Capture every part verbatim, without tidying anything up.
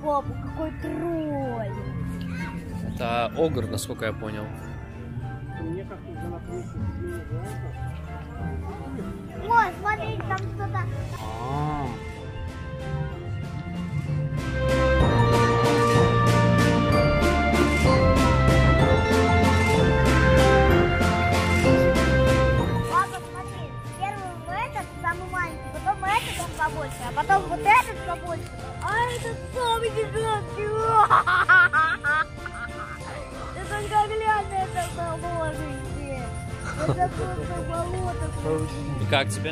папа, какой тролль. Это огр, насколько я понял. Ой, смотри, там что-то. А. Папа, смотри, первый этот самый маленький, потом этот он побольше, а потом вот этот побольше, а этот самый гигантский. Это как глянь, это положите. Это просто болото. И как тебе?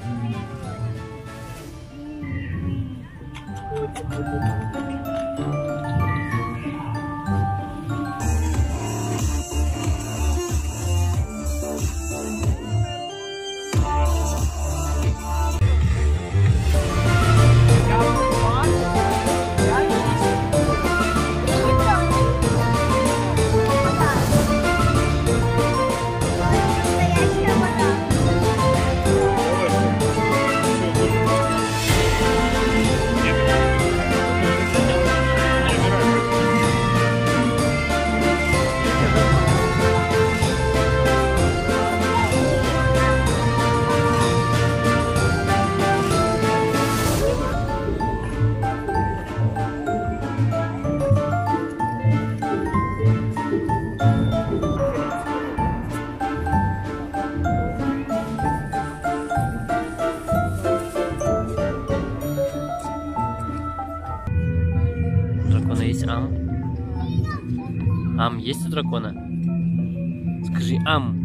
Есть ам? Ам есть у дракона? Скажи ам.